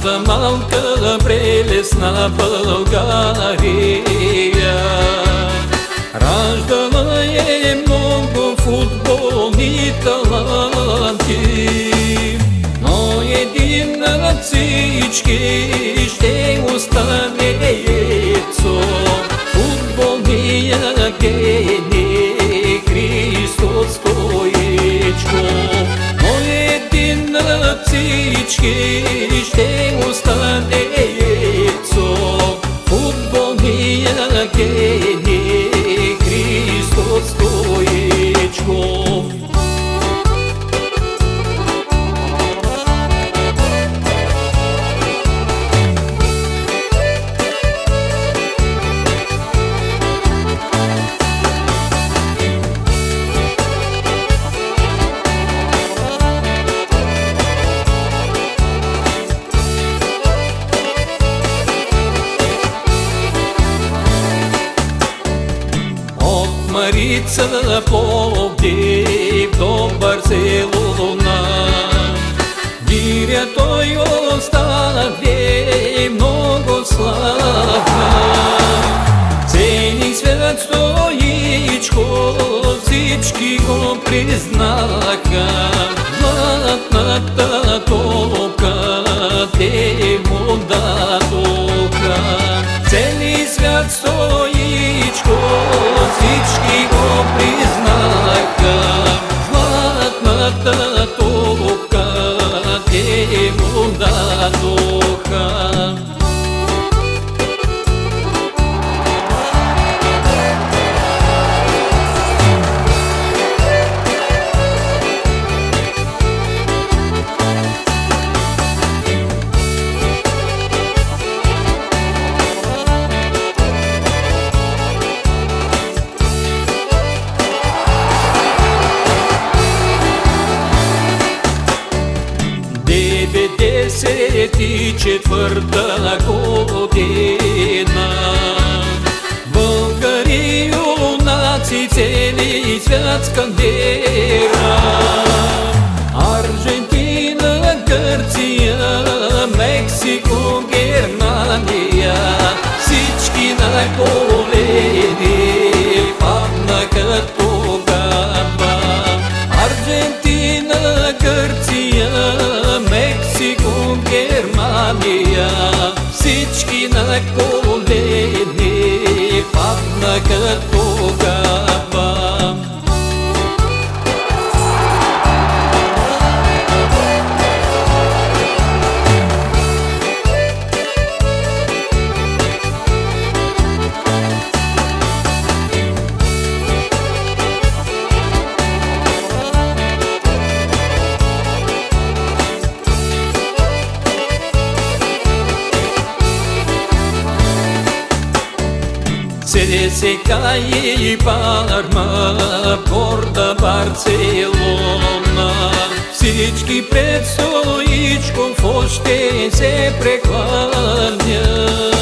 Нашата малка прелесна България раждала е много футболни таланти, но един над всички ще остане Ецо, футболния гений Христо Стоичков. Но един над всички ще остане Ецо, футболния гений Христо Стоичков. Марица Пловдив до Барселона, Виря той остави много славна. Цени свят Стоичко, всички го признаха. Златната топка те му дадоха. Цели свят Стоичко, всички го признаха. Златната топка те му дадоха. Деветдесет четвърта година българи юнаци цели свят скандира. Аржентина, Гърция, Мексико, Германия, всички на колени паднаха тогава. Аржентина, Гърция, Мексико, Германия, всички на колени паднаха тогава. ЦСКА и Парма, Порта, Барселона, всички пред Стоичков още се прекланят.